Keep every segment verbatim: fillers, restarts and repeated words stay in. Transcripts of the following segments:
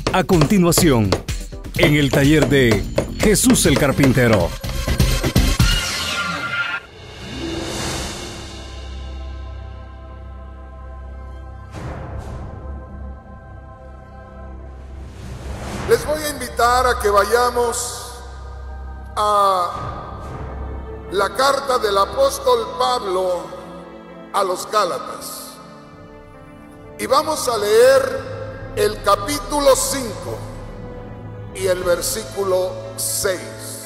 A continuación, en el taller de Jesús el Carpintero. Les voy a invitar a que vayamos a la carta del apóstol Pablo a los Gálatas. Y vamos a leer el capítulo cinco y el versículo seis.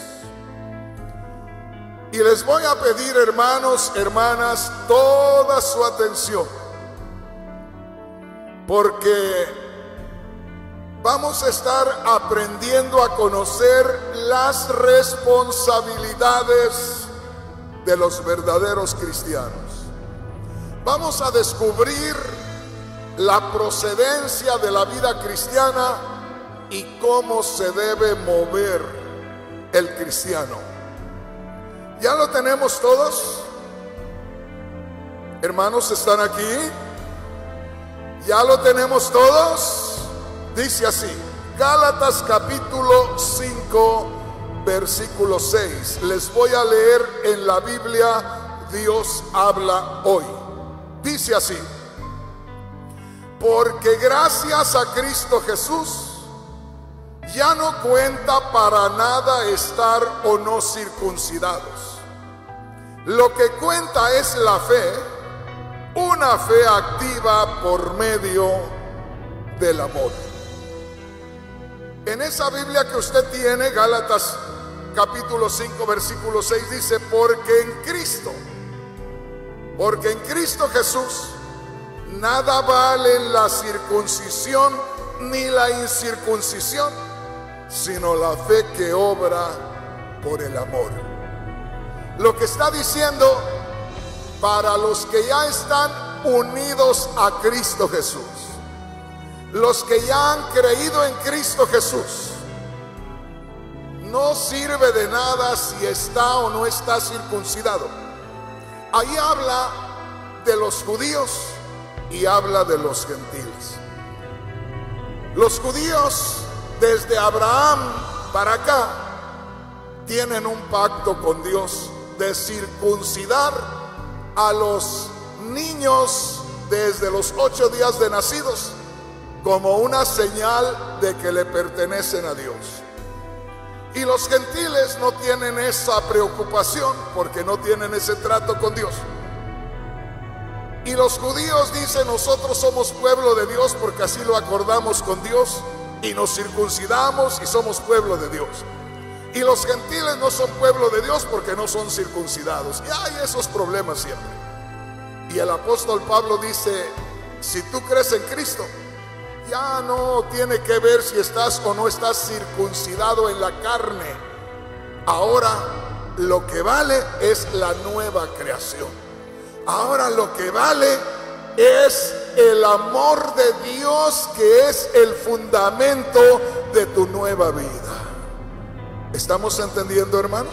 Y les voy a pedir, hermanos, hermanas, toda su atención, porque vamos a estar aprendiendo a conocer las responsabilidades de los verdaderos cristianos. Vamos a descubrir la procedencia de la vida cristiana y cómo se debe mover el cristiano. ¿Ya lo tenemos todos? Hermanos, ¿están aquí? ¿Ya lo tenemos todos? Dice así, Gálatas capítulo cinco, versículo seis. Les voy a leer en la Biblia Dios habla hoy. Dice así: porque gracias a Cristo Jesús ya no cuenta para nada estar o no circuncidados. Lo que cuenta es la fe, una fe activa por medio del amor. En esa Biblia que usted tiene, Gálatas capítulo cinco, versículo seis, dice: porque en Cristo, porque en Cristo Jesús nada vale la circuncisión ni la incircuncisión, sino la fe que obra por el amor. Lo que está diciendo, para los que ya están unidos a Cristo Jesús, los que ya han creído en Cristo Jesús, no sirve de nada si está o no está circuncidado. Ahí habla de los judíos y habla de los gentiles. Los judíos desde Abraham para acá tienen un pacto con Dios de circuncidar a los niños desde los ocho días de nacidos, como una señal de que le pertenecen a Dios. Y los gentiles no tienen esa preocupación porque no tienen ese trato con Dios. Y los judíos dicen: nosotros somos pueblo de Dios porque así lo acordamos con Dios, y nos circuncidamos y somos pueblo de Dios. Y los gentiles no son pueblo de Dios porque no son circuncidados. Y hay esos problemas siempre. Y el apóstol Pablo dice: si tú crees en Cristo, ya no tiene que ver si estás o no estás circuncidado en la carne. Ahora lo que vale es la nueva creación. Ahora lo que vale es el amor de Dios, que es el fundamento de tu nueva vida. ¿Estamos entendiendo, hermanos?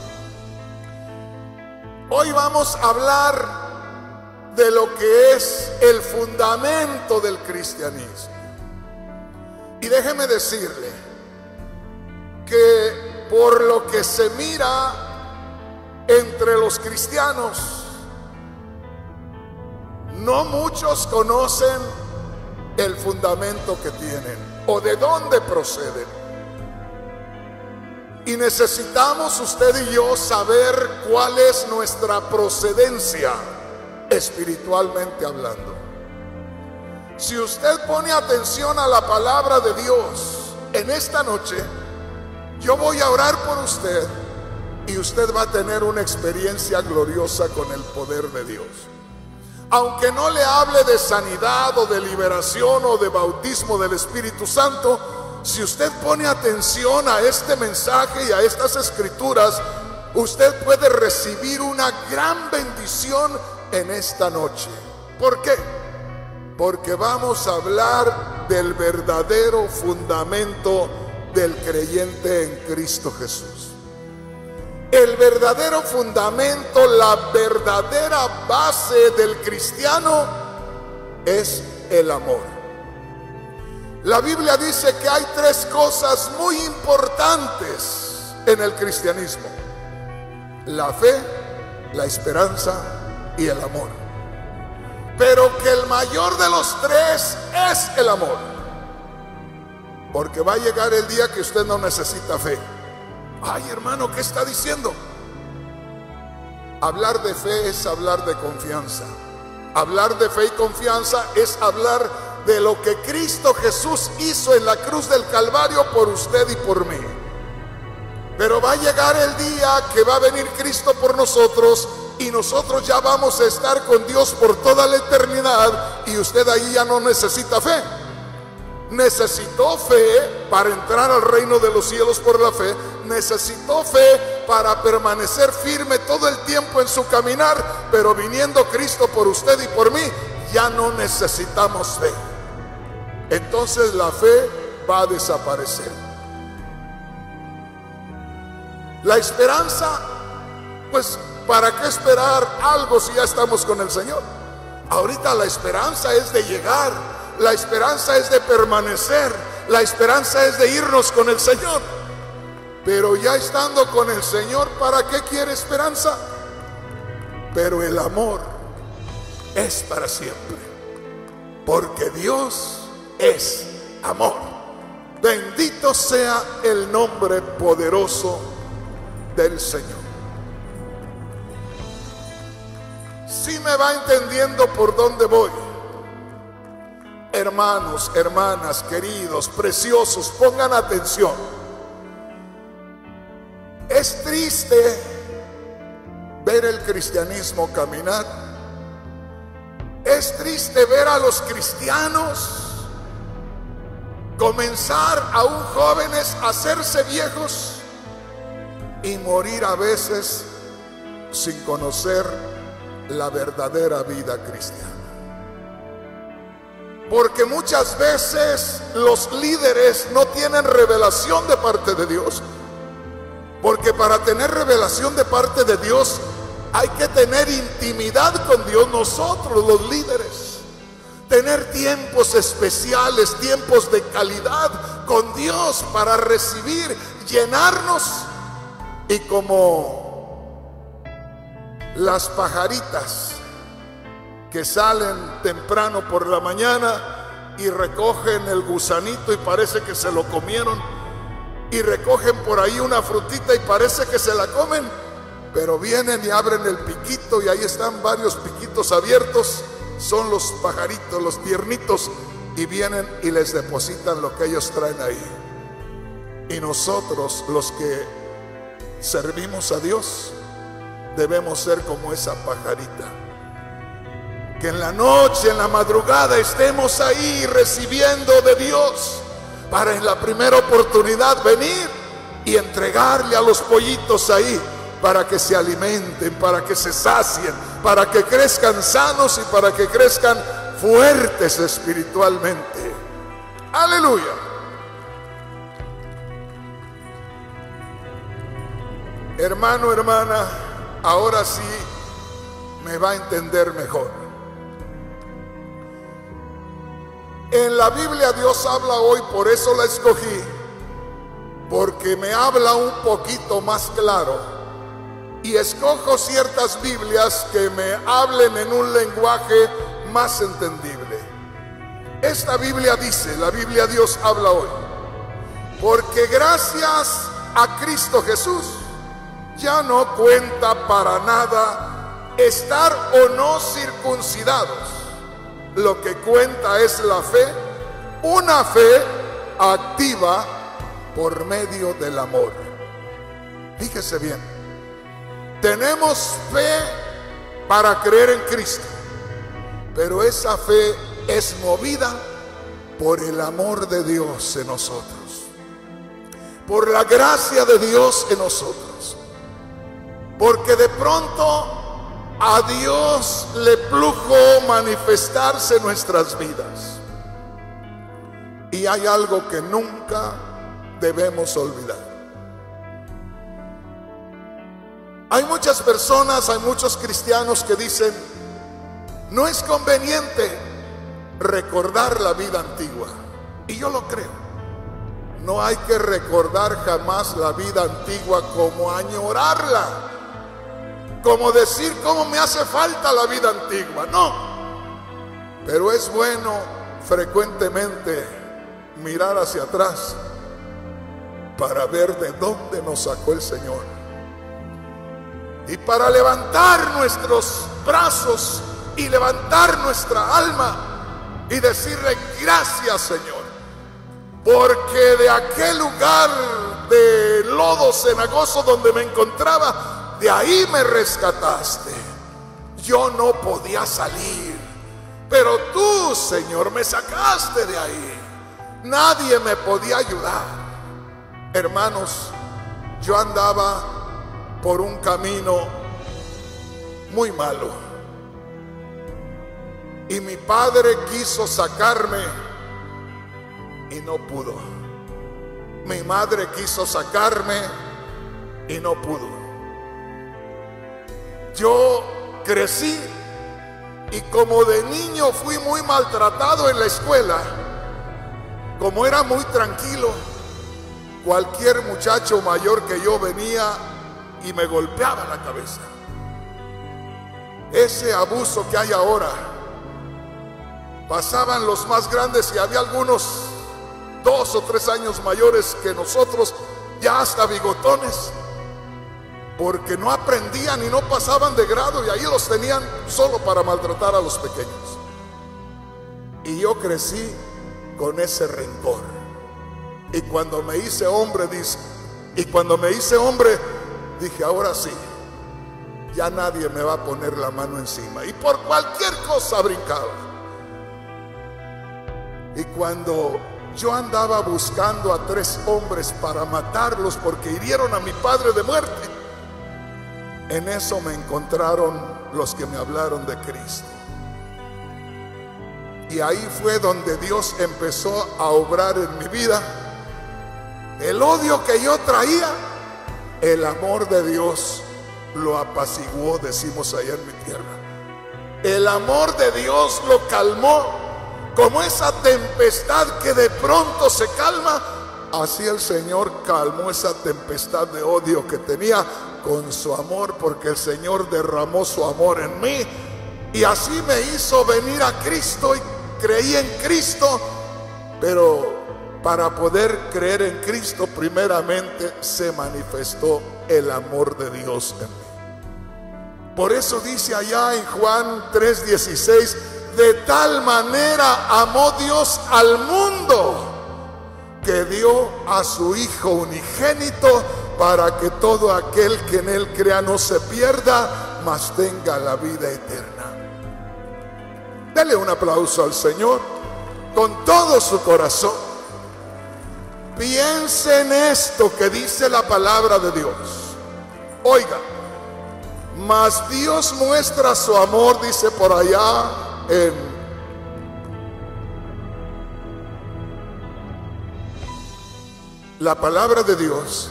Hoy vamos a hablar de lo que es el fundamento del cristianismo. Y déjeme decirle que por lo que se mira entre los cristianos, no muchos conocen el fundamento que tienen o de dónde proceden. Y necesitamos usted y yo saber cuál es nuestra procedencia espiritualmente hablando. Si usted pone atención a la palabra de Dios en esta noche, yo voy a orar por usted y usted va a tener una experiencia gloriosa con el poder de Dios. Aunque no le hable de sanidad o de liberación o de bautismo del Espíritu Santo, si usted pone atención a este mensaje y a estas escrituras, usted puede recibir una gran bendición en esta noche. ¿Por qué? Porque vamos a hablar del verdadero fundamento del creyente en Cristo Jesús. El verdadero fundamento, la verdadera base del cristiano es el amor. La Biblia dice que hay tres cosas muy importantes en el cristianismo: la fe, la esperanza y el amor. Pero que el mayor de los tres es el amor, porque va a llegar el día que usted no necesita fe. Ay, hermano, ¿qué está diciendo? Hablar de fe es hablar de confianza. Hablar de fe y confianza es hablar de lo que Cristo Jesús hizo en la cruz del Calvario por usted y por mí. Pero va a llegar el día que va a venir Cristo por nosotros y nosotros ya vamos a estar con Dios por toda la eternidad, y usted ahí ya no necesita fe. Necesitó fe para entrar al reino de los cielos por la fe. Necesitó fe para permanecer firme todo el tiempo en su caminar. Pero viniendo Cristo por usted y por mí, ya no necesitamos fe. Entonces la fe va a desaparecer. La esperanza, pues ¿para qué esperar algo si ya estamos con el Señor? Ahorita la esperanza es de llegar, la esperanza es de permanecer, la esperanza es de irnos con el Señor. Pero ya estando con el Señor, ¿para qué quiere esperanza? Pero el amor es para siempre, porque Dios es amor. Bendito sea el nombre poderoso del Señor. Si me va entendiendo por dónde voy. Hermanos, hermanas, queridos, preciosos, pongan atención. Es triste ver el cristianismo caminar. Es triste ver a los cristianos comenzar, aún jóvenes, a hacerse viejos y morir a veces sin conocer la verdadera vida cristiana. Porque muchas veces los líderes no tienen revelación de parte de Dios. Porque para tener revelación de parte de Dios hay que tener intimidad con Dios, nosotros los líderes. Tener tiempos especiales, tiempos de calidad con Dios para recibir, llenarnos. Y como las pajaritas que salen temprano por la mañana y recogen el gusanito y parece que se lo comieron, y recogen por ahí una frutita y parece que se la comen, pero vienen y abren el piquito y ahí están varios piquitos abiertos. Son los pajaritos, los tiernitos, y vienen y les depositan lo que ellos traen ahí. Y nosotros, los que servimos a Dios, debemos ser como esa pajarita, que en la noche, en la madrugada, estemos ahí recibiendo de Dios, para en la primera oportunidad venir y entregarle a los pollitos ahí, para que se alimenten, para que se sacien, para que crezcan sanos y para que crezcan fuertes espiritualmente. Aleluya. Hermano, hermana, ahora sí me va a entender mejor. En la Biblia Dios habla hoy, por eso la escogí, porque me habla un poquito más claro. Y escojo ciertas Biblias que me hablen en un lenguaje más entendible. Esta Biblia dice, la Biblia Dios habla hoy, porque gracias a Cristo Jesús ya no cuenta para nada estar o no circuncidados. Lo que cuenta es la fe, una fe activa por medio del amor. Fíjese bien. Tenemos fe para creer en Cristo, pero esa fe es movida por el amor de Dios en nosotros, por la gracia de Dios en nosotros, porque de pronto a Dios le plujo manifestarse en nuestras vidas. Y hay algo que nunca debemos olvidar. Hay muchas personas, hay muchos cristianos que dicen, no es conveniente recordar la vida antigua. Y yo lo creo. No hay que recordar jamás la vida antigua como añorarla, como decir cómo me hace falta la vida antigua. No, pero es bueno frecuentemente mirar hacia atrás para ver de dónde nos sacó el Señor y para levantar nuestros brazos y levantar nuestra alma y decirle: gracias, Señor, porque de aquel lugar de lodo cenagoso donde me encontraba, de ahí me rescataste. Yo no podía salir, pero tú, Señor, me sacaste de ahí. Nadie me podía ayudar. Hermanos, yo andaba por un camino muy malo y mi padre quiso sacarme y no pudo. Mi madre quiso sacarme y no pudo. Yo crecí y como de niño fui muy maltratado en la escuela. Como era muy tranquilo, cualquier muchacho mayor que yo venía y me golpeaba la cabeza. Ese abuso que hay ahora, pasaban los más grandes y había algunos dos o tres años mayores que nosotros, ya hasta bigotones, porque no aprendían y no pasaban de grado, y ahí los tenían solo para maltratar a los pequeños. Y yo crecí con ese rencor, y cuando me hice hombre, dice, y cuando me hice hombre, dije: ahora sí, ya nadie me va a poner la mano encima, y por cualquier cosa brincaba. Y cuando yo andaba buscando a tres hombres para matarlos porque hirieron a mi padre de muerte, en eso me encontraron los que me hablaron de Cristo. Y ahí fue donde Dios empezó a obrar en mi vida. El odio que yo traía, el amor de Dios lo apaciguó, decimos allá en mi tierra. El amor de Dios lo calmó, como esa tempestad que de pronto se calma. Así el Señor calmó esa tempestad de odio que tenía con su amor, porque el Señor derramó su amor en mí, y así me hizo venir a Cristo, y creí en Cristo. Pero para poder creer en Cristo, primeramente se manifestó el amor de Dios en mí. Por eso dice allá en Juan tres dieciséis: de tal manera amó Dios al mundo que dio a su Hijo unigénito, para que todo aquel que en él crea no se pierda, mas tenga la vida eterna. Dele un aplauso al Señor con todo su corazón. Piense en esto que dice la palabra de Dios. Oiga, mas Dios muestra su amor, dice por allá en la palabra de Dios,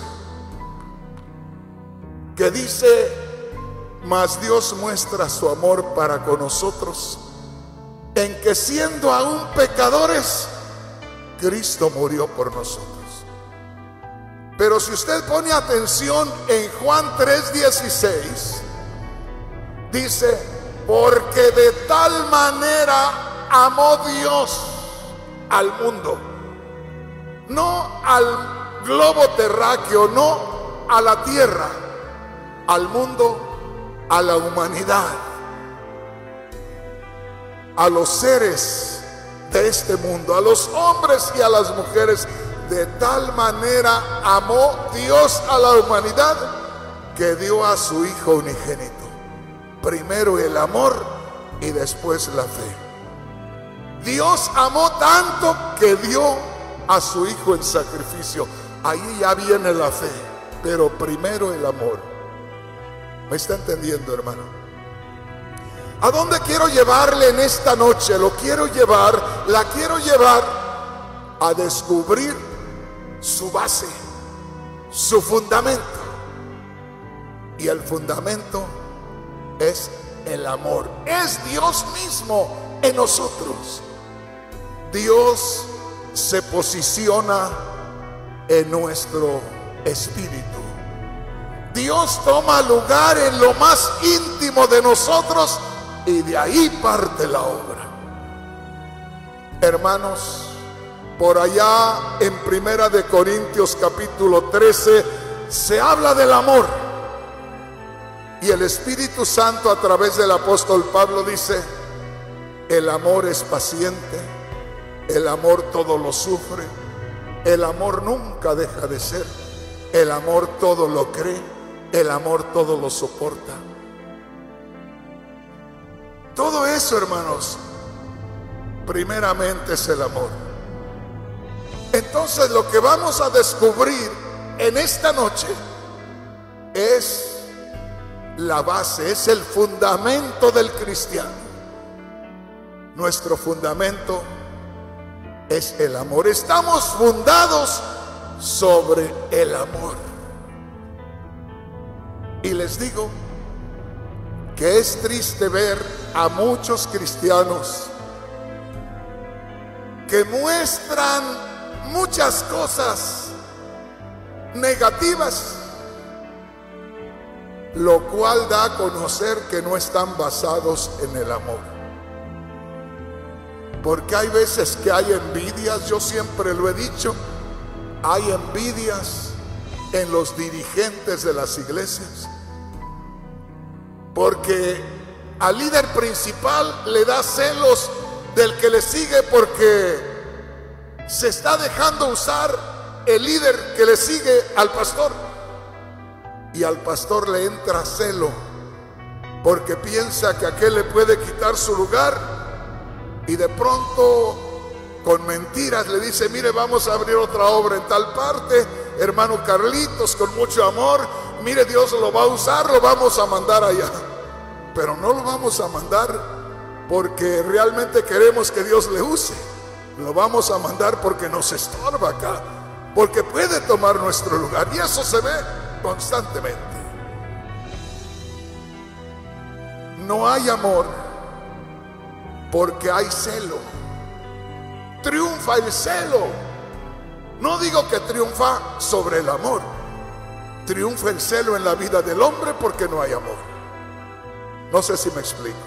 que dice: mas Dios muestra su amor para con nosotros, en que siendo aún pecadores, Cristo murió por nosotros. Pero si usted pone atención en Juan tres dieciséis, dice: porque de tal manera amó Dios al mundo, no al globo terráqueo, no a la tierra, al mundo, a la humanidad, a los seres de este mundo, a los hombres y a las mujeres. De tal manera amó Dios a la humanidad que dio a su Hijo unigénito. Primero el amor y después la fe. Dios amó tanto que dio a su Hijo en sacrificio. Ahí ya viene la fe, pero primero el amor. ¿Me está entendiendo, hermano? ¿A dónde quiero llevarle en esta noche? Lo quiero llevar, la quiero llevar a descubrir su base, su fundamento. Y el fundamento es el amor. Es Dios mismo en nosotros. Dios se posiciona en nuestro espíritu. Dios toma lugar en lo más íntimo de nosotros y de ahí parte la obra. Hermanos, por allá en Primera de Corintios capítulo trece se habla del amor. Y el Espíritu Santo a través del apóstol Pablo dice: el amor es paciente, el amor todo lo sufre, el amor nunca deja de ser, el amor todo lo cree, el amor todo lo soporta. Todo eso, hermanos, primeramente es el amor. Entonces lo que vamos a descubrir en esta noche es la base, es el fundamento del cristiano. Nuestro fundamento es el amor. Estamos fundados sobre el amor. Y les digo que es triste ver a muchos cristianos que muestran muchas cosas negativas, lo cual da a conocer que no están basados en el amor. Porque hay veces que hay envidias, yo siempre lo he dicho, hay envidias en los dirigentes de las iglesias, porque al líder principal le da celos del que le sigue, porque se está dejando usar el líder que le sigue al pastor, y al pastor le entra celo porque piensa que aquel le puede quitar su lugar, y de pronto con mentiras le dice: mire, vamos a abrir otra obra en tal parte, hermano Carlitos, con mucho amor, mire, Dios lo va a usar, lo vamos a mandar allá. Pero no lo vamos a mandar porque realmente queremos que Dios le use, lo vamos a mandar porque nos estorba acá, porque puede tomar nuestro lugar, y eso se ve constantemente. No hay amor porque hay celo. Triunfa el celo. No digo que triunfa sobre el amor, triunfa el celo en la vida del hombre porque no hay amor. No sé si me explico.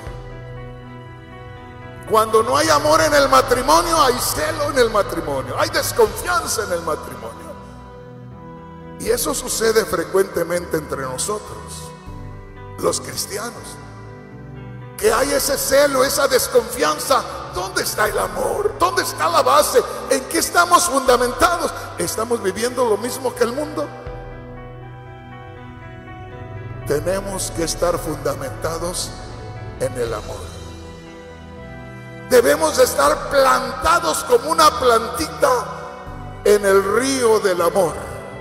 Cuando no hay amor en el matrimonio, hay celo en el matrimonio, hay desconfianza en el matrimonio. Y eso sucede frecuentemente entre nosotros, los cristianos, que hay ese celo, esa desconfianza. ¿Dónde está el amor? ¿Dónde está la base? ¿En qué estamos fundamentados? ¿Estamos viviendo lo mismo que el mundo? Tenemos que estar fundamentados en el amor. Debemos estar plantados como una plantita en el río del amor.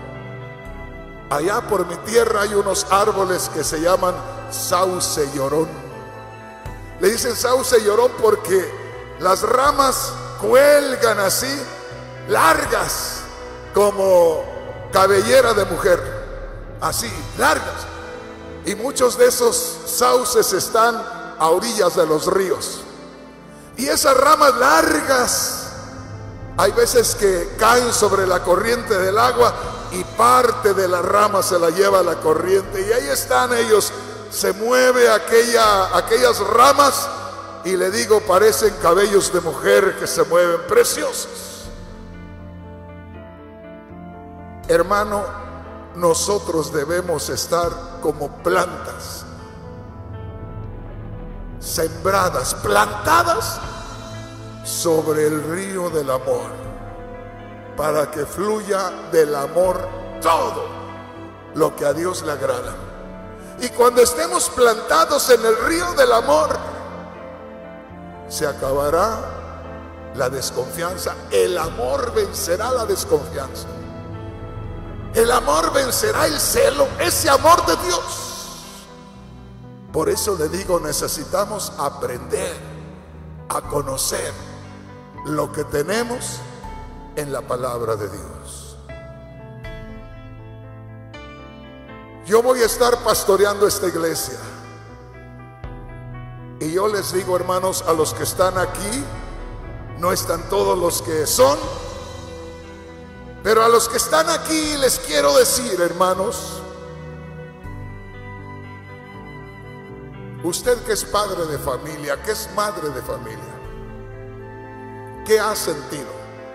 Allá por mi tierra hay unos árboles que se llaman sauce llorón. Le dicen sauce llorón porque las ramas cuelgan así, largas, como cabellera de mujer, así, largas. Y muchos de esos sauces están a orillas de los ríos. Y esas ramas largas, hay veces que caen sobre la corriente del agua y parte de la rama se la lleva la corriente. Y ahí están ellos, se mueve aquella, aquellas ramas, y le digo, parecen cabellos de mujer que se mueven, preciosos. Hermano, nosotros debemos estar como plantas sembradas, plantadas sobre el río del amor, para que fluya del amor todo lo que a Dios le agrada. Y cuando estemos plantados en el río del amor, se acabará la desconfianza. El amor vencerá la desconfianza. El amor vencerá el celo, ese amor de Dios. Por eso le digo, necesitamos aprender a conocer lo que tenemos en la palabra de Dios. Yo voy a estar pastoreando esta iglesia, y yo les digo, hermanos, a los que están aquí, no están todos los que son, Pero a los que están aquí les quiero decir, hermanos, usted que es padre de familia, que es madre de familia, ¿qué ha sentido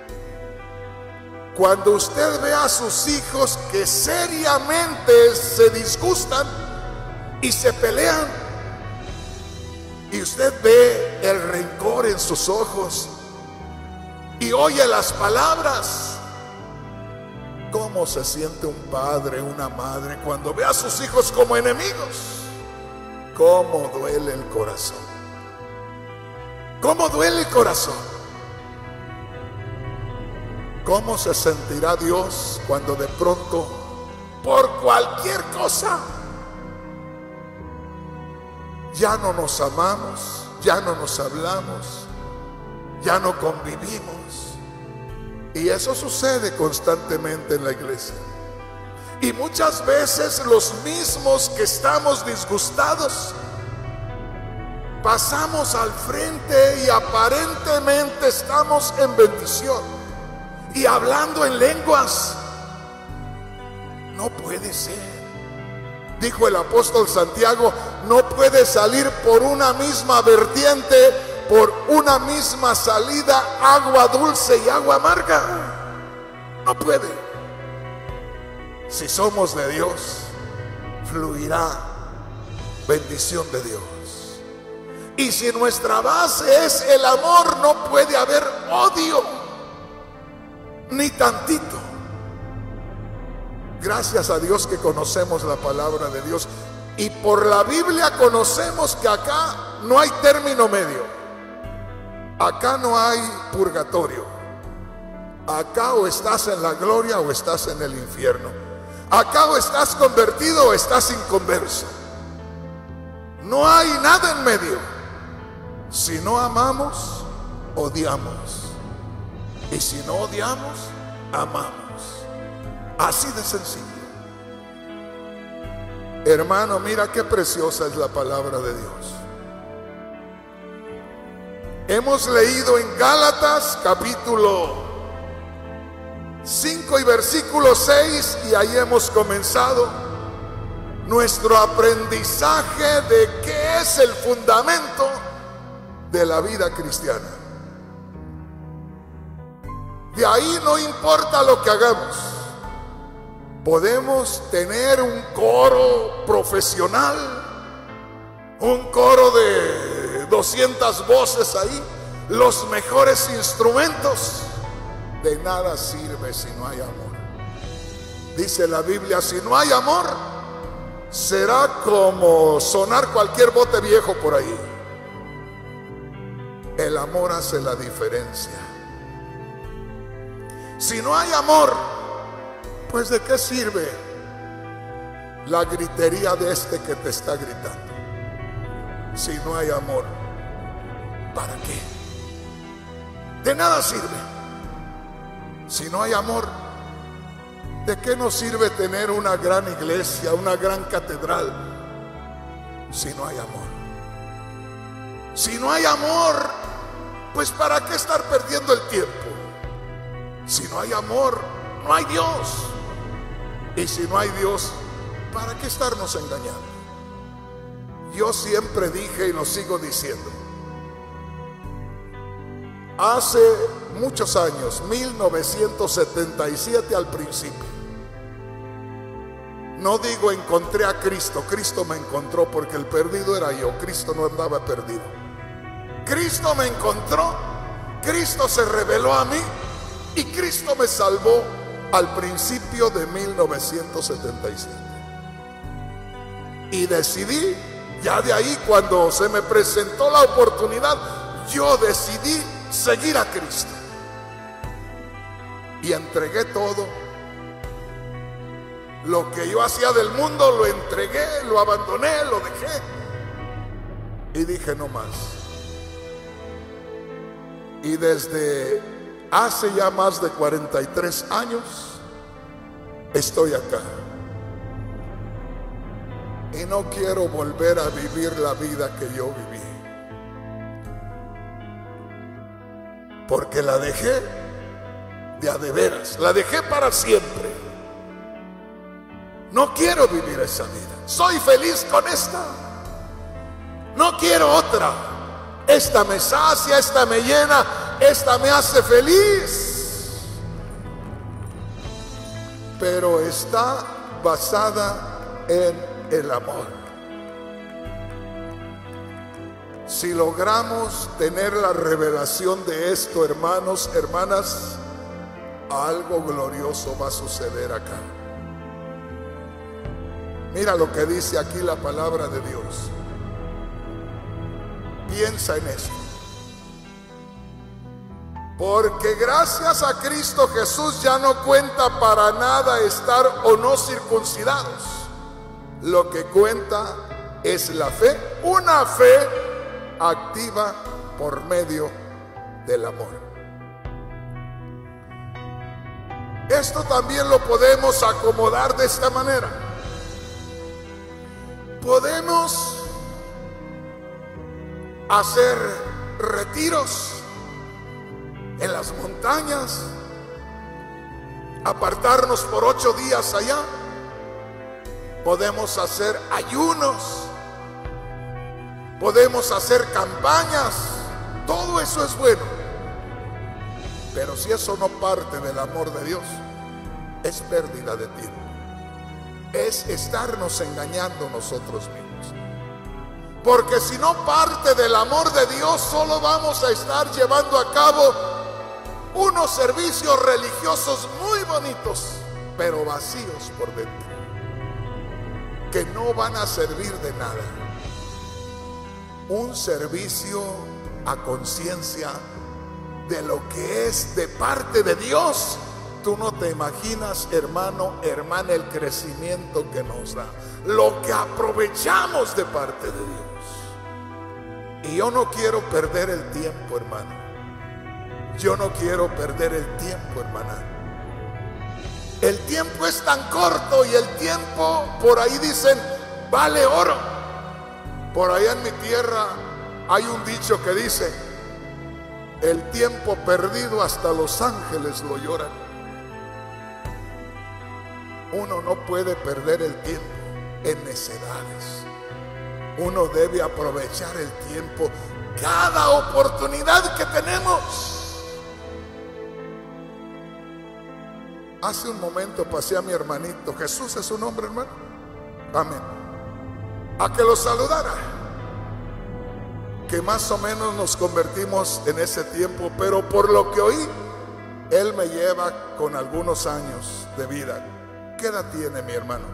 cuando usted ve a sus hijos que seriamente se disgustan y se pelean, y usted ve el rencor en sus ojos y oye las palabras? ¿Cómo se siente un padre, una madre cuando ve a sus hijos como enemigos? ¿Cómo duele el corazón? ¿Cómo duele el corazón? ¿Cómo se sentirá Dios cuando de pronto, por cualquier cosa, ya no nos amamos, ya no nos hablamos, ya no convivimos? Y eso sucede constantemente en la iglesia. Y muchas veces los mismos que estamos disgustados pasamos al frente y aparentemente estamos en bendición y hablando en lenguas. No puede ser. Dijo el apóstol Santiago, no puede salir por una misma vertiente, por una misma salida, agua dulce y agua amarga. No puede. Si somos de Dios, fluirá bendición de Dios. Y si nuestra base es el amor, no puede haber odio, ni tantito. Gracias a Dios que conocemos la palabra de Dios, y por la Biblia conocemos que acá no hay término medio. Acá no hay purgatorio. Acá o estás en la gloria o estás en el infierno. Acá o estás convertido o estás inconverso. No hay nada en medio. Si no amamos, odiamos. Y si no odiamos, amamos. Así de sencillo. Hermano, mira qué preciosa es la palabra de Dios. Hemos leído en Gálatas capítulo cinco y versículo seis, y ahí hemos comenzado nuestro aprendizaje de qué es el fundamento de la vida cristiana. De ahí no importa lo que hagamos. Podemos tener un coro profesional, un coro de doscientas voces ahí, los mejores instrumentos. De nada sirve si no hay amor. Dice la Biblia, si no hay amor, será como sonar cualquier bote viejo por ahí. El amor hace la diferencia. Si no hay amor, pues ¿de qué sirve la gritería de este que te está gritando? Si no hay amor, ¿para qué? De nada sirve. Si no hay amor, ¿de qué nos sirve tener una gran iglesia, una gran catedral, si no hay amor? Si no hay amor, pues ¿para qué estar perdiendo el tiempo? Si no hay amor, no hay Dios. Y si no hay Dios, ¿para qué estarnos engañando? Yo siempre dije y lo sigo diciendo, hace muchos años, mil novecientos setenta y siete al principio, no digo encontré a Cristo, Cristo me encontró, porque el perdido era yo, Cristo no andaba perdido. Cristo me encontró, Cristo se reveló a mí y Cristo me salvó al principio de mil novecientos setenta y siete. Y decidí, ya de ahí, cuando se me presentó la oportunidad, yo decidí seguir a Cristo. Y entregué todo. Lo que yo hacía del mundo lo entregué, lo abandoné, lo dejé. Y dije no más. Y desde hace ya más de cuarenta y tres años estoy acá. Y no quiero volver a vivir la vida que yo viví, porque la dejé de a de veras. La dejé para siempre. No quiero vivir esa vida. Soy feliz con esta. No quiero otra. Esta me sacia, esta me llena, esta me hace feliz. Pero está basada en el amor. Si logramos tener la revelación de esto, hermanos, hermanas, algo glorioso va a suceder acá. Mira lo que dice aquí la palabra de Dios. Piensa en esto. Porque gracias a Cristo Jesús ya no cuenta para nada estar o no circuncidados. Lo que cuenta es la fe, una fe activa por medio del amor. Esto también lo podemos acomodar de esta manera. Podemos hacer retiros en las montañas, apartarnos por ocho días allá. Podemos hacer ayunos, podemos hacer campañas. Todo eso es bueno, pero si eso no parte del amor de Dios, es pérdida de tiempo. Es estarnos engañando nosotros mismos. Porque si no parte del amor de Dios, solo vamos a estar llevando a cabo unos servicios religiosos muy bonitos, pero vacíos por dentro, que no van a servir de nada. Un servicio a conciencia de lo que es de parte de Dios. Tú no te imaginas, hermano, hermana, el crecimiento que nos da, lo que aprovechamos de parte de Dios. Y yo no quiero perder el tiempo, hermano. Yo no quiero perder el tiempo, hermana. El tiempo es tan corto y el tiempo, por ahí dicen, vale oro. Por allá en mi tierra hay un dicho que dice: el tiempo perdido hasta los ángeles lo lloran. Uno no puede perder el tiempo en necedades. Uno debe aprovechar el tiempo, cada oportunidad que tenemos. Hace un momento pasé a mi hermanito, Jesús es su nombre, hermano, amén, a que lo saludara, que más o menos nos convertimos en ese tiempo, pero por lo que oí, él me lleva con algunos años de vida. ¿Qué edad tiene mi hermano?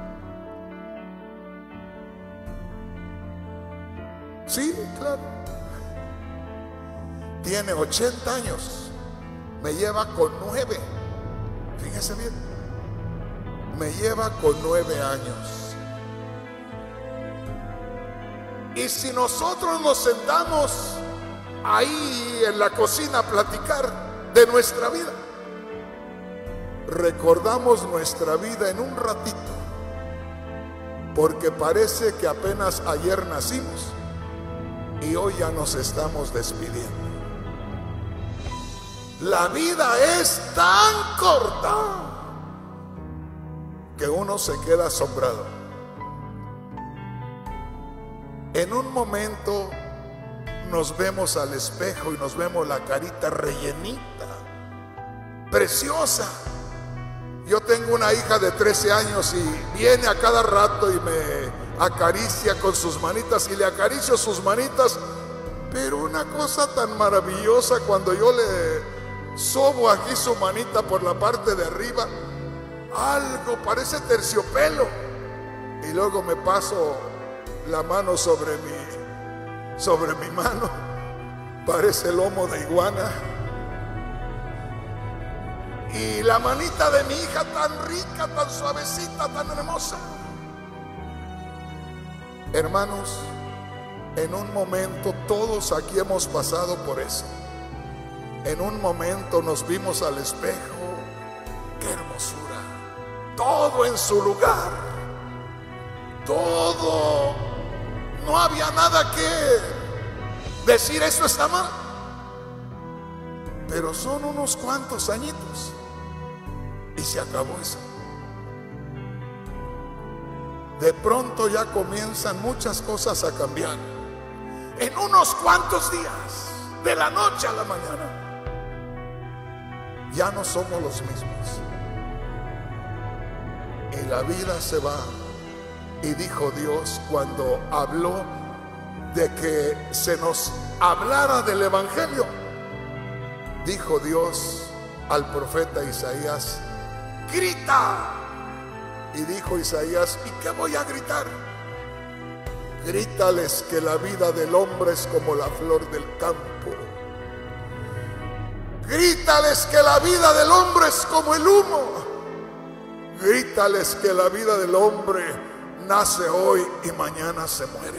Sí, claro. Tiene ochenta años. Me lleva con nueve. Fíjese bien. Me lleva con nueve años. Y si nosotros nos sentamos ahí en la cocina a platicar de nuestra vida, recordamos nuestra vida en un ratito, porque parece que apenas ayer nacimos y hoy ya nos estamos despidiendo. La vida es tan corta que uno se queda asombrado. En un momento nos vemos al espejo y nos vemos la carita rellenita, preciosa. Yo tengo una hija de trece años y viene a cada rato y me acaricia con sus manitas y le acaricio sus manitas. Pero una cosa tan maravillosa, cuando yo le sobo aquí su manita por la parte de arriba, algo parece terciopelo, y luego me paso la mano sobre mi, sobre mi mano, parece lomo de iguana. Y la manita de mi hija tan rica, tan suavecita, tan hermosa. Hermanos, en un momento todos aquí hemos pasado por eso. En un momento nos vimos al espejo. ¡Qué hermosura! Todo en su lugar. Todo. No había nada que decir, eso está mal. pero son unos cuantos añitos y se acabó eso. De pronto ya comienzan muchas cosas a cambiar. En unos cuantos días, de la noche a la mañana, ya no somos los mismos. Y la vida se va. Y dijo Dios cuando habló de que se nos hablara del evangelio, dijo Dios al profeta Isaías: grita. Y dijo Isaías: ¿y qué voy a gritar? Grítales que la vida del hombre es como la flor del campo. Grítales que la vida del hombre es como el humo. Grítales que la vida del hombre nace hoy y mañana se muere.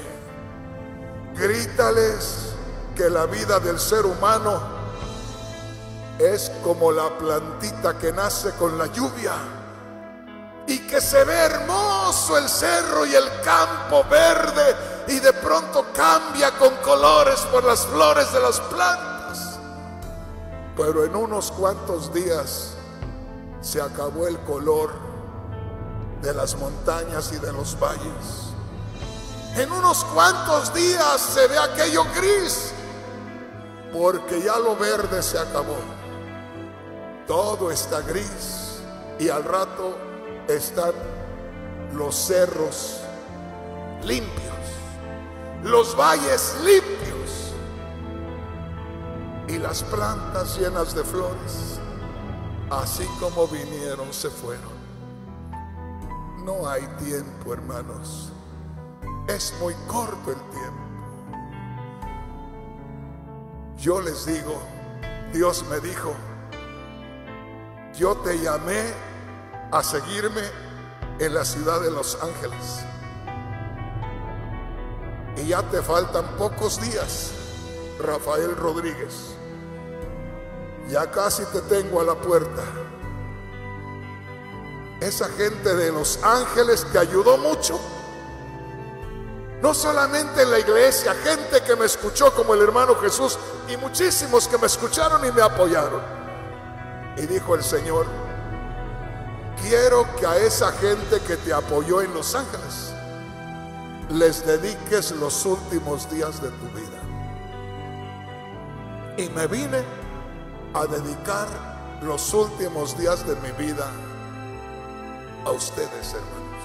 Grítales que la vida del ser humano es como la plantita que nace con la lluvia y que se ve hermoso el cerro y el campo verde y de pronto cambia con colores por las flores de las plantas, pero en unos cuantos días se acabó el color de las montañas y de los valles. En unos cuantos días se ve aquello gris, porque ya lo verde se acabó. Todo está gris y al rato están los cerros limpios, los valles limpios y las plantas llenas de flores. Así como vinieron, se fueron. No hay tiempo, hermanos. Es muy corto el tiempo. Yo les digo, Dios me dijo: yo te llamé a seguirme en la ciudad de Los Ángeles y ya te faltan pocos días, Rafael Rodríguez. Ya casi te tengo a la puerta. Esa gente de Los Ángeles te ayudó mucho, no solamente en la iglesia, gente que me escuchó como el hermano Jesús y muchísimos que me escucharon y me apoyaron. Y dijo el Señor: quiero que a esa gente que te apoyó en Los Ángeles les dediques los últimos días de tu vida. Y me vine a dedicar los últimos días de mi vida a ustedes, hermanos.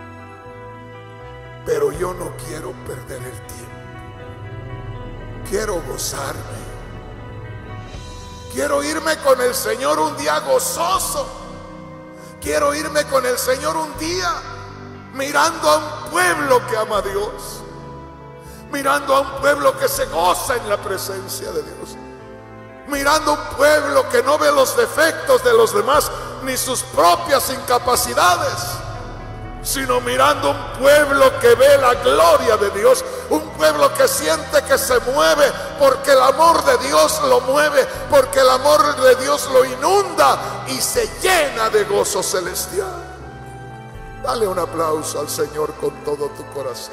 Pero yo no quiero perder el tiempo. Quiero gozarme. Quiero irme con el Señor un día gozoso. Quiero irme con el Señor un día mirando a un pueblo que ama a Dios, mirando a un pueblo que se goza en la presencia de Dios, mirando a un pueblo que no ve los defectos de los demás ni sus propias incapacidades, sino mirando a un pueblo que ve la gloria de Dios, un pueblo que siente que se mueve porque el amor de Dios lo mueve, porque el amor de Dios lo inunda y se llena de gozo celestial. Dale un aplauso al Señor con todo tu corazón.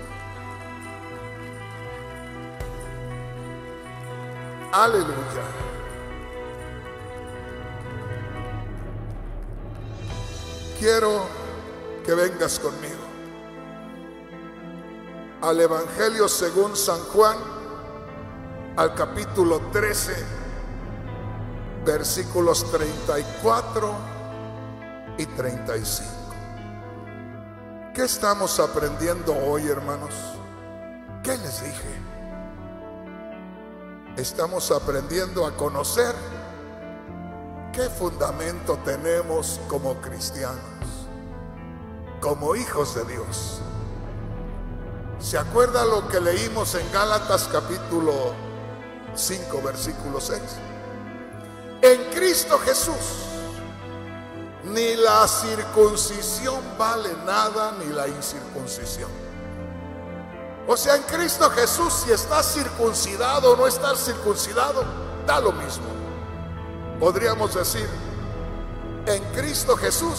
Aleluya. Quiero que vengas conmigo al Evangelio según San Juan, al capítulo trece, versículos treinta y cuatro y treinta y cinco. ¿Qué estamos aprendiendo hoy, hermanos? ¿Qué les dije? Estamos aprendiendo a conocer qué fundamento tenemos como cristianos, como hijos de Dios. ¿Se acuerda lo que leímos en Gálatas capítulo cinco, versículo seis? En Cristo Jesús ni la circuncisión vale nada, ni la incircuncisión. O sea, en Cristo Jesús, si estás circuncidado o no estás circuncidado, da lo mismo. Podríamos decir, en Cristo Jesús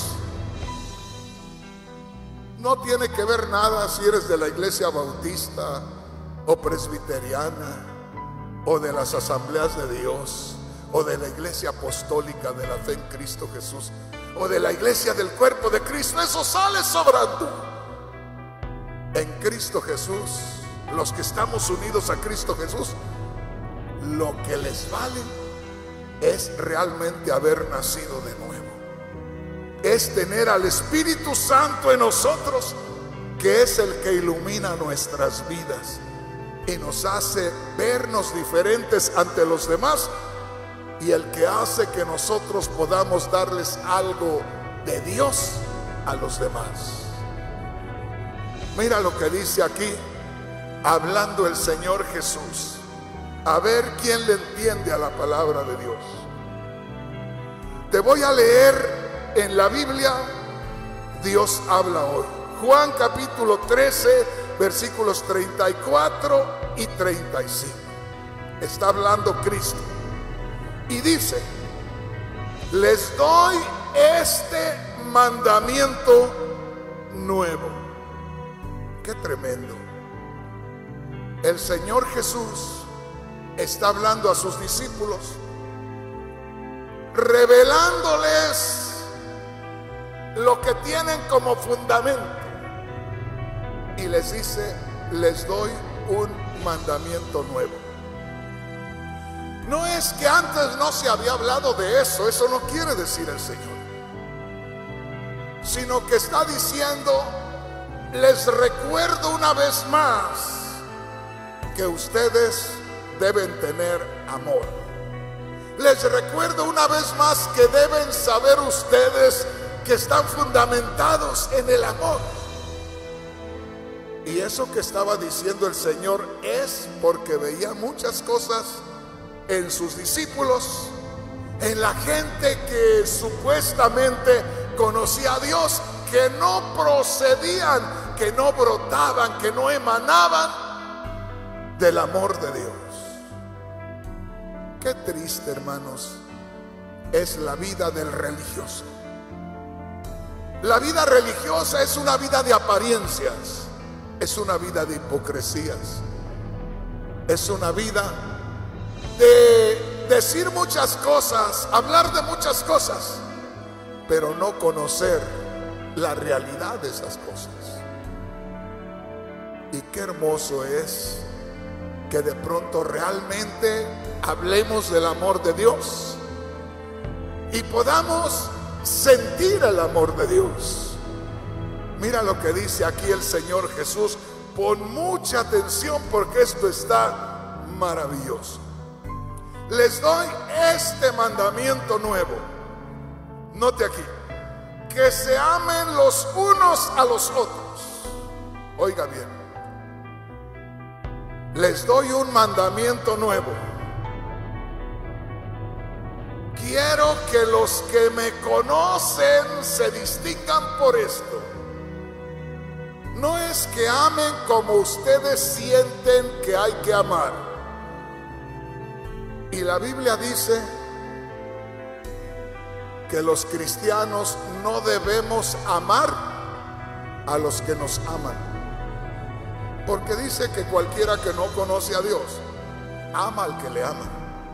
no tiene que ver nada si eres de la iglesia bautista o presbiteriana o de las asambleas de Dios o de la iglesia apostólica de la fe en Cristo Jesús, o de la iglesia del cuerpo de Cristo, eso sale sobrando. En Cristo Jesús, los que estamos unidos a Cristo Jesús, lo que les vale es realmente haber nacido de nuevo, es tener al Espíritu Santo en nosotros, que es el que ilumina nuestras vidas y nos hace vernos diferentes ante los demás, y el que hace que nosotros podamos darles algo de Dios a los demás. Mira lo que dice aquí, hablando el Señor Jesús. A ver quién le entiende a la palabra de Dios. Te voy a leer en la Biblia, Dios habla hoy. Juan capítulo trece, versículos treinta y cuatro y treinta y cinco. Está hablando Cristo. Y dice: les doy este mandamiento nuevo. Qué tremendo. El Señor Jesús está hablando a sus discípulos, revelándoles lo que tienen como fundamento, y les dice: les doy un mandamiento nuevo. No es que antes no se había hablado de eso, eso no quiere decir el Señor, sino que está diciendo: les recuerdo una vez más que ustedes deben tener amor. Les recuerdo una vez más que deben saber ustedes que están fundamentados en el amor. Y eso que estaba diciendo el Señor es porque veía muchas cosas en sus discípulos, en la gente que supuestamente conocía a Dios, que no procedían, que no brotaban, que no emanaban del amor de Dios. Qué triste, hermanos, es la vida del religioso. La vida religiosa es una vida de apariencias, es una vida de hipocresías, es una vida de decir muchas cosas, hablar de muchas cosas, pero no conocer la realidad de esas cosas. Y qué hermoso es que de pronto realmente hablemos del amor de Dios y podamos sentir el amor de Dios. Mira lo que dice aquí el Señor Jesús. Pon mucha atención porque esto está maravilloso. Les doy este mandamiento nuevo. Note aquí: que se amen los unos a los otros. Oiga bien, les doy un mandamiento nuevo. Quiero que los que me conocen se distingan por esto. No es que amen como ustedes sienten que hay que amar. Y la Biblia dice que los cristianos no debemos amar a los que nos aman, porque dice que cualquiera que no conoce a Dios ama al que le ama,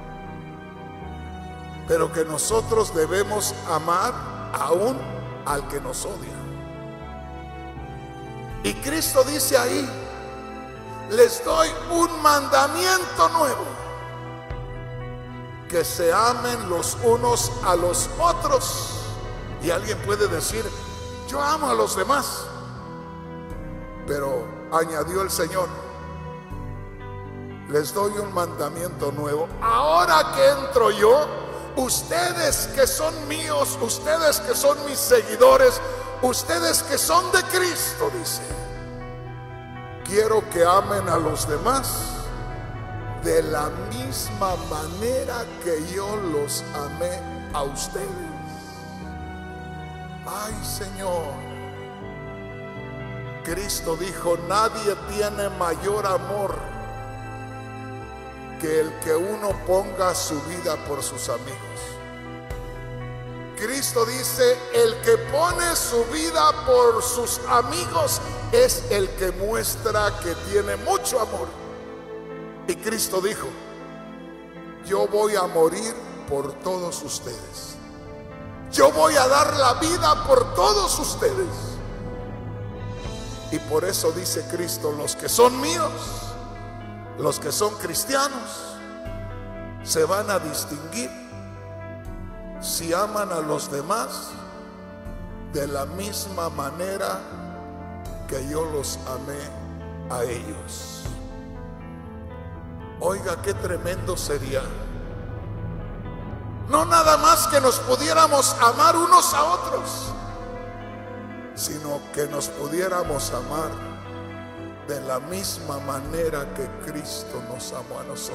pero que nosotros debemos amar aún al que nos odia. Y Cristo dice ahí: les doy un mandamiento nuevo, que se amen los unos a los otros. Y alguien puede decir: yo amo a los demás, pero añadió el Señor: les doy un mandamiento nuevo. Ahora que entro yo, ustedes que son míos, ustedes que son mis seguidores, ustedes que son de Cristo, dice, quiero que amen a los demás de la misma manera que yo los amé a ustedes. Ay, Señor. Cristo dijo: nadie tiene mayor amor que el que uno ponga su vida por sus amigos. Cristo dice: el que pone su vida por sus amigos es el que muestra que tiene mucho amor. Y Cristo dijo: yo voy a morir por todos ustedes. Yo voy a dar la vida por todos ustedes. Y por eso dice Cristo, los que son míos, los que son cristianos, se van a distinguir si aman a los demás de la misma manera que yo los amé a ellos. Oiga, qué tremendo sería. No nada más que nos pudiéramos amar unos a otros, sino que nos pudiéramos amar de la misma manera que Cristo nos amó a nosotros.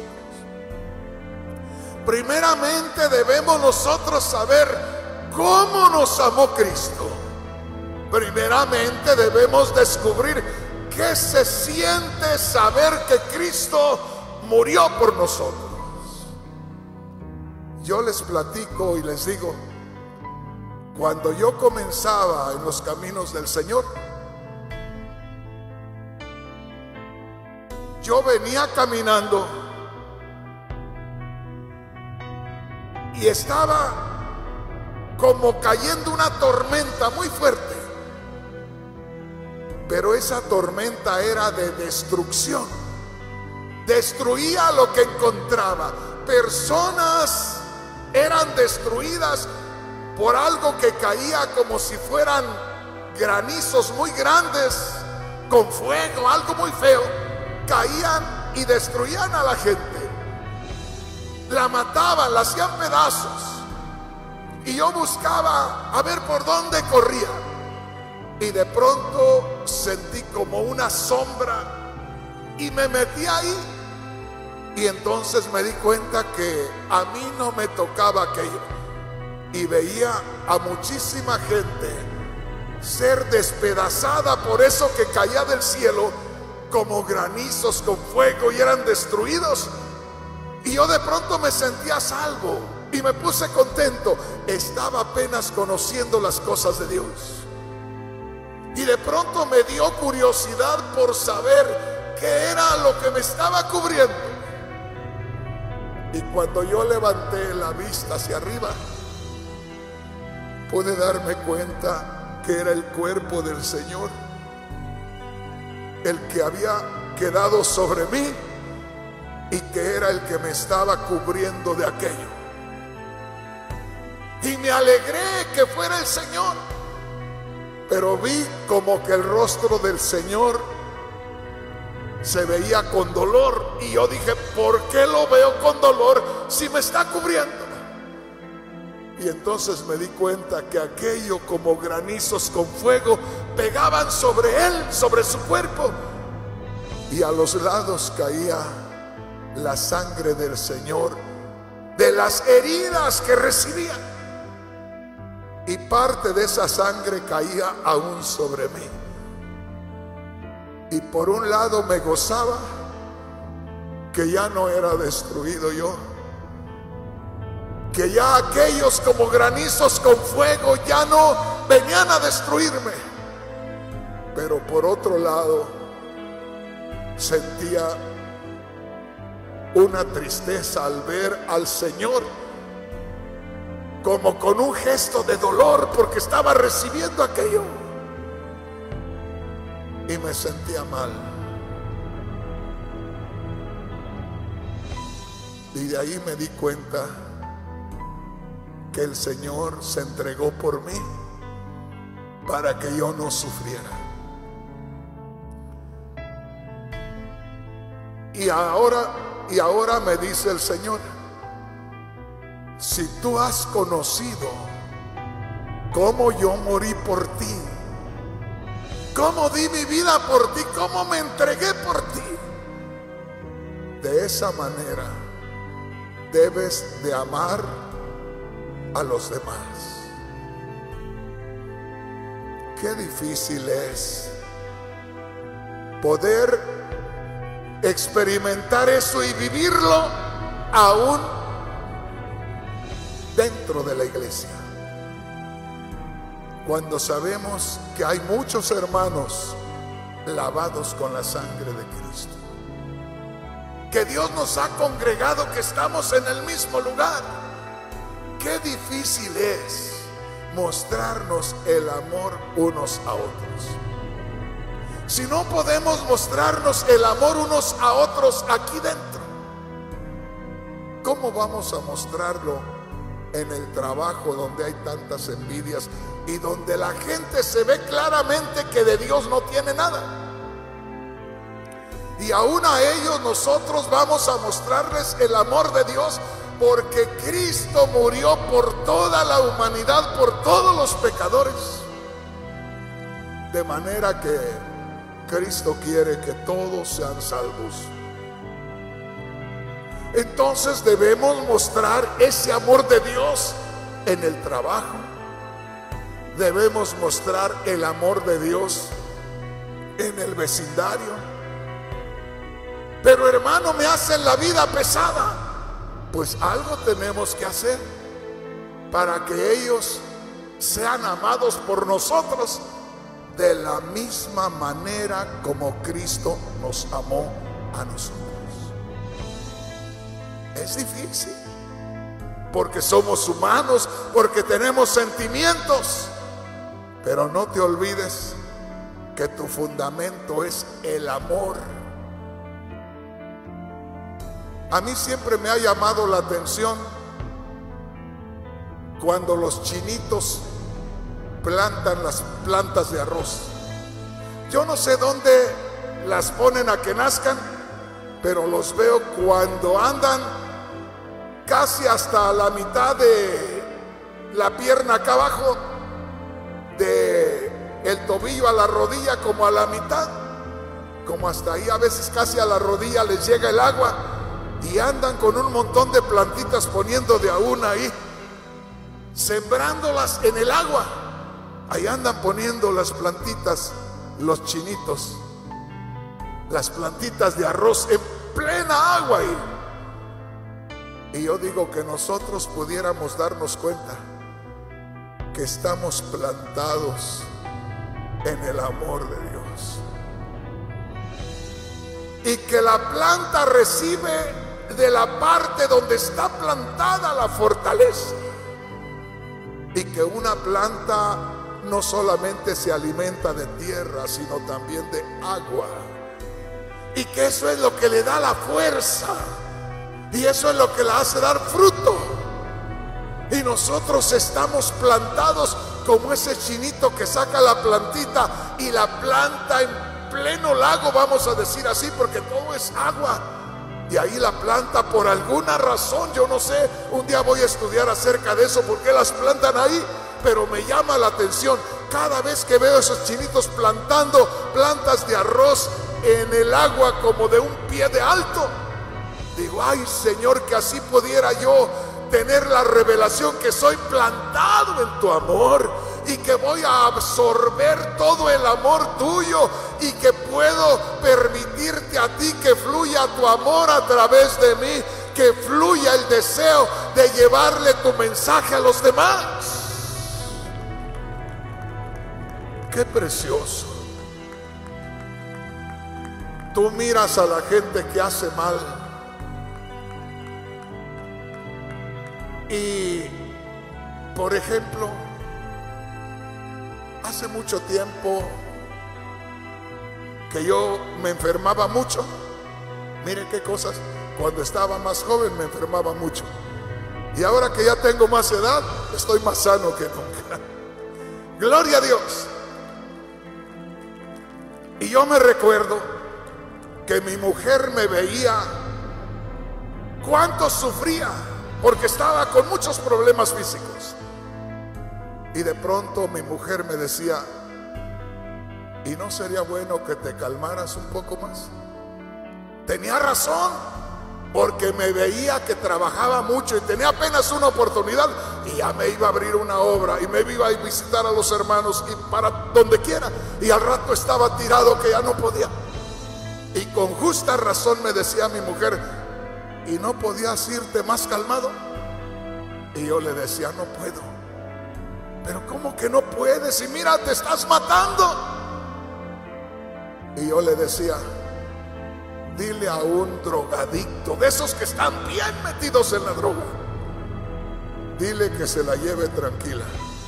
Primeramente debemos nosotros saber cómo nos amó Cristo. Primeramente debemos descubrir qué se siente saber que Cristo murió por nosotros. Yo les platico y les digo, cuando yo comenzaba en los caminos del Señor, yo venía caminando y estaba como cayendo una tormenta muy fuerte, pero esa tormenta era de destrucción. Destruía lo que encontraba. Personas eran destruidas por algo que caía como si fueran granizos muy grandes, con fuego, algo muy feo. Caían y destruían a la gente, la mataban, la hacían pedazos. Y yo buscaba a ver por dónde corría, y de pronto sentí como una sombra y me metí ahí. Y entonces me di cuenta que a mí no me tocaba aquello, y veía a muchísima gente ser despedazada por eso que caía del cielo como granizos con fuego, y eran destruidos. Y yo de pronto me sentía a salvo y me puse contento. Estaba apenas conociendo las cosas de Dios, y de pronto me dio curiosidad por saber qué era lo que me estaba cubriendo. Y cuando yo levanté la vista hacia arriba, pude darme cuenta que era el cuerpo del Señor el que había quedado sobre mí, y que era el que me estaba cubriendo de aquello. Y me alegré que fuera el Señor, pero vi como que el rostro del Señor se veía con dolor, y yo dije, ¿por qué lo veo con dolor si me está cubriendo? Y entonces me di cuenta que aquello, como granizos con fuego, pegaban sobre él, sobre su cuerpo, y a los lados caía la sangre del Señor de las heridas que recibía, y parte de esa sangre caía aún sobre mí. Y por un lado me gozaba que ya no era destruido yo, que ya aquellos como granizos con fuego ya no venían a destruirme. Pero por otro lado sentía una tristeza al ver al Señor como con un gesto de dolor, porque estaba recibiendo aquello, y me sentía mal. Y de ahí me di cuenta que el Señor se entregó por mí para que yo no sufriera. Y ahora, y ahora me dice el Señor, si tú has conocido cómo yo morí por ti, cómo di mi vida por ti, cómo me entregué por ti, de esa manera debes de amar a los demás. Qué difícil es poder experimentar eso y vivirlo aún dentro de la iglesia, cuando sabemos que hay muchos hermanos lavados con la sangre de Cristo, que Dios nos ha congregado, que estamos en el mismo lugar, qué difícil es mostrarnos el amor unos a otros. Si no podemos mostrarnos el amor unos a otros aquí dentro, ¿cómo vamos a mostrarlo en el trabajo donde hay tantas envidias y donde la gente se ve claramente que de Dios no tiene nada? Y aún a ellos nosotros vamos a mostrarles el amor de Dios, porque Cristo murió por toda la humanidad, por todos los pecadores. De manera que Cristo quiere que todos sean salvos. Entonces debemos mostrar ese amor de Dios en el trabajo. Debemos mostrar el amor de Dios en el vecindario. Pero hermano, me hacen la vida pesada. Pues algo tenemos que hacer para que ellos sean amados por nosotros de la misma manera como Cristo nos amó a nosotros. Es difícil, porque somos humanos, porque tenemos sentimientos, pero no te olvides que tu fundamento es el amor. A mí siempre me ha llamado la atención cuando los chinitos plantan las plantas de arroz. Yo no sé dónde las ponen a que nazcan, pero los veo cuando andan casi hasta la mitad de la pierna acá abajo, de el tobillo a la rodilla, como a la mitad, como hasta ahí, a veces casi a la rodilla les llega el agua, y andan con un montón de plantitas poniendo de a una ahí, sembrándolas en el agua. Ahí andan poniendo las plantitas, los chinitos, las plantitas de arroz en plena agua ahí. Y yo digo que nosotros pudiéramos darnos cuenta que estamos plantados en el amor de Dios, y que la planta recibe de la parte donde está plantada la fortaleza, y que una planta no solamente se alimenta de tierra, sino también de agua, y que eso es lo que le da la fuerza, y eso es lo que la hace dar fruto. Y nosotros estamos plantados como ese chinito que saca la plantita y la planta en pleno lago, vamos a decir así, porque todo es agua. Y ahí la planta, por alguna razón, yo no sé, un día voy a estudiar acerca de eso, por qué las plantan ahí, pero me llama la atención cada vez que veo esos chinitos plantando plantas de arroz en el agua como de un pie de alto. Digo, ay Señor, que así pudiera yo tener la revelación que soy plantado en tu amor, y que voy a absorber todo el amor tuyo, y que puedo permitirte a ti que fluya tu amor a través de mí, que fluya el deseo de llevarle tu mensaje a los demás. Qué precioso. Tú miras a la gente que hace mal, y por ejemplo, hace mucho tiempo que yo me enfermaba mucho. Miren qué cosas. Cuando estaba más joven me enfermaba mucho, y ahora que ya tengo más edad, estoy más sano que nunca. Gloria a Dios. Y yo me recuerdo que mi mujer me veía cuánto sufría, porque estaba con muchos problemas físicos. Y de pronto mi mujer me decía, ¿y no sería bueno que te calmaras un poco más? Tenía razón, porque me veía que trabajaba mucho y tenía apenas una oportunidad, y ya me iba a abrir una obra, y me iba a visitar a los hermanos, y para donde quiera, y al rato estaba tirado que ya no podía. Y con justa razón me decía mi mujer, ¿y no podías irte más calmado? Y yo le decía, no puedo. Pero ¿cómo que no puedes? Y mira, te estás matando. Y yo le decía, dile a un drogadicto, de esos que están bien metidos en la droga, dile que se la lleve tranquila.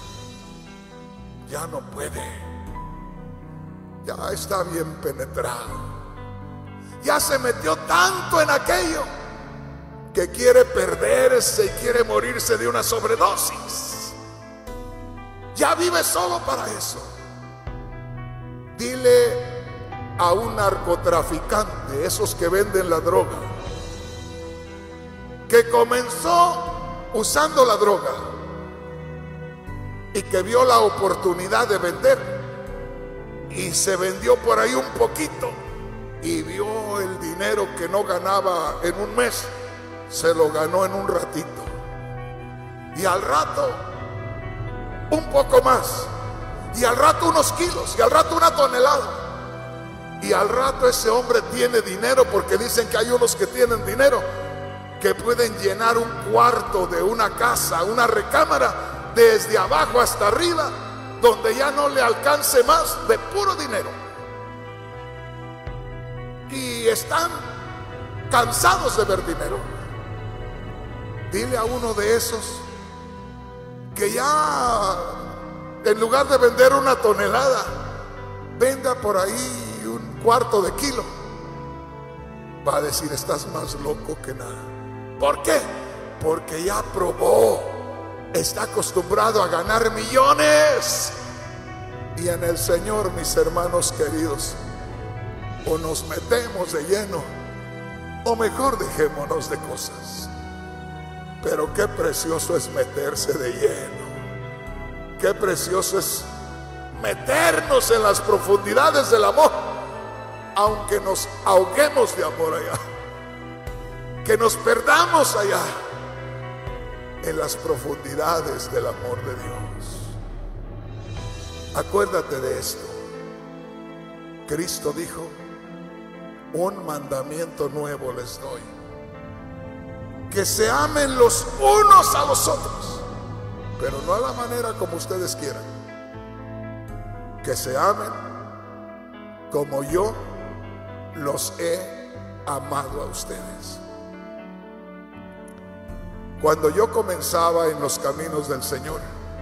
Ya no puede. Ya está bien penetrado. Ya se metió tanto en aquello que quiere perderse y quiere morirse de una sobredosis. Ya vive solo para eso. Dile a un narcotraficante, esos que venden la droga, que comenzó usando la droga y que vio la oportunidad de vender y se vendió por ahí un poquito y vio el dinero que no ganaba en un mes, se lo ganó en un ratito, y al rato un poco más, y al rato unos kilos, y al rato una tonelada, y al rato ese hombre tiene dinero, porque dicen que hay unos que tienen dinero que pueden llenar un cuarto de una casa, una recámara, desde abajo hasta arriba, donde ya no le alcance más, de puro dinero. Y están cansados de ver dinero. Dile a uno de esos que ya, en lugar de vender una tonelada, venda por ahí un cuarto de kilo. Va a decir: estás más loco que nada. ¿Por qué? Porque ya probó, está acostumbrado a ganar millones. Y en el Señor, mis hermanos queridos, o nos metemos de lleno, o mejor dejémonos de cosas. Pero qué precioso es meterse de lleno. Qué precioso es meternos en las profundidades del amor, aunque nos ahoguemos de amor allá, que nos perdamos allá en las profundidades del amor de Dios. Acuérdate de esto. Cristo dijo: un mandamiento nuevo les doy, que se amen los unos a los otros, pero no a la manera como ustedes quieran. Que se amen como yo los he amado a ustedes. Cuando yo comenzaba en los caminos del Señor,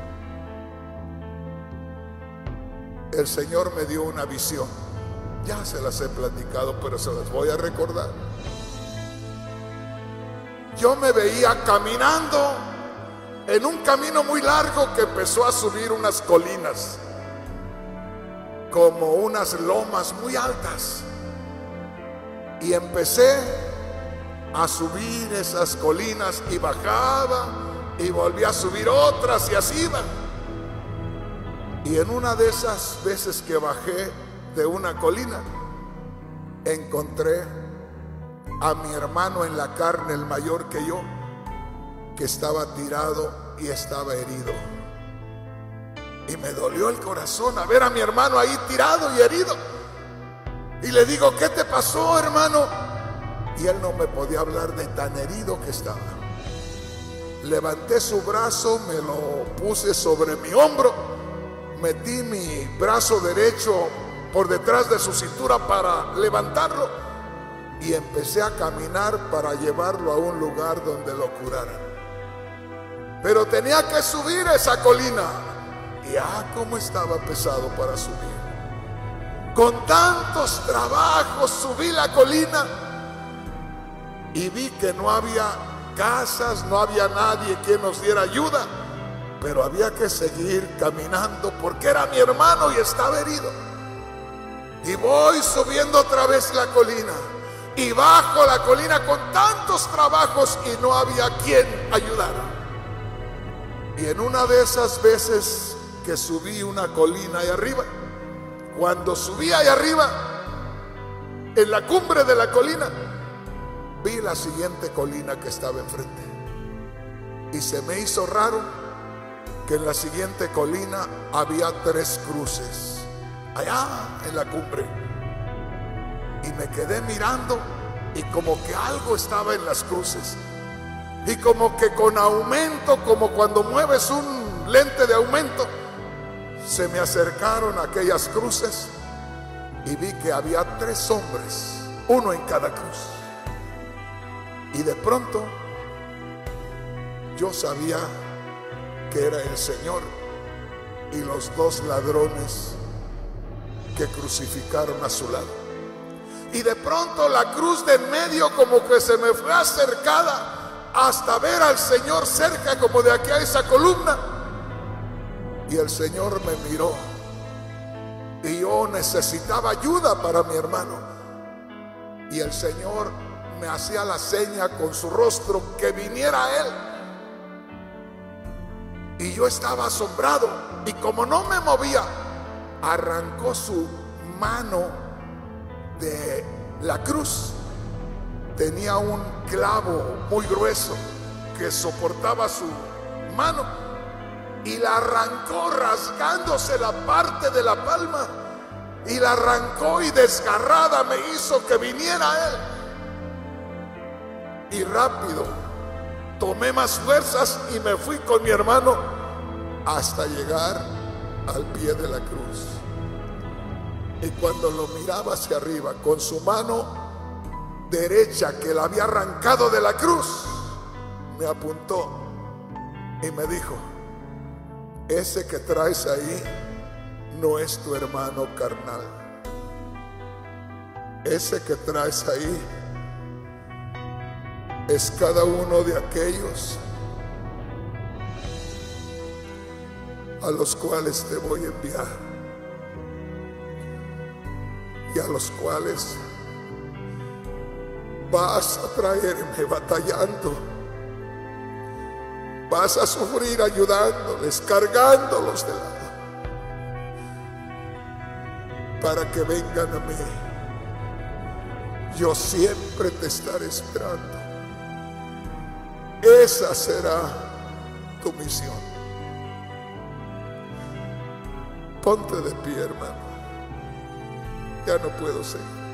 el Señor me dio una visión. Ya se las he platicado, pero se las voy a recordar. Yo me veía caminando en un camino muy largo que empezó a subir unas colinas, como unas lomas muy altas, y empecé a subir esas colinas y bajaba y volví a subir otras, y así iba. Y en una de esas veces que bajé de una colina, encontré a mi hermano en la carne, el mayor que yo, que estaba tirado y estaba herido. Y me dolió el corazón a ver a mi hermano ahí tirado y herido. Y le digo: ¿qué te pasó, hermano? Y él no me podía hablar de tan herido que estaba. Levanté su brazo, me lo puse sobre mi hombro, metí mi brazo derecho por detrás de su cintura para levantarlo, y empecé a caminar para llevarlo a un lugar donde lo curaran. Pero tenía que subir esa colina, y ah, cómo estaba pesado para subir. Con tantos trabajos subí la colina y vi que no había casas, no había nadie que nos diera ayuda, pero había que seguir caminando porque era mi hermano y estaba herido. Y voy subiendo otra vez la colina y bajo la colina con tantos trabajos y no había quien ayudara. Y en una de esas veces que subí una colina ahí arriba, cuando subí ahí arriba, en la cumbre de la colina, vi la siguiente colina que estaba enfrente. Y se me hizo raro que en la siguiente colina había tres cruces, allá en la cumbre. Y me quedé mirando y como que algo estaba en las cruces. Y como que con aumento, como cuando mueves un lente de aumento, se me acercaron aquellas cruces y vi que había tres hombres, uno en cada cruz. Y de pronto yo sabía que era el Señor y los dos ladrones que crucificaron a su lado. Y de pronto la cruz de en medio como que se me fue acercada hasta ver al Señor cerca, como de aquí a esa columna. Y el Señor me miró y yo necesitaba ayuda para mi hermano. Y el Señor me hacía la seña con su rostro que viniera a él. Y yo estaba asombrado, y como no me movía, arrancó su mano de la cruz. Tenía un clavo muy grueso que soportaba su mano, y la arrancó rasgándose la parte de la palma, y la arrancó y desgarrada me hizo que viniera a él. Y rápido tomé más fuerzas y me fui con mi hermano hasta llegar al pie de la cruz. Y cuando lo miraba hacia arriba con su mano derecha que la había arrancado de la cruz, me apuntó y me dijo: ese que traes ahí no es tu hermano carnal. Ese que traes ahí es cada uno de aquellos a los cuales te voy a enviar, y a los cuales vas a traerme batallando, vas a sufrir ayudándoles, cargándolos de lado, para que vengan a mí. Yo siempre te estaré esperando. Esa será tu misión. Ponte de pie, hermano. Ya no puedo seguir.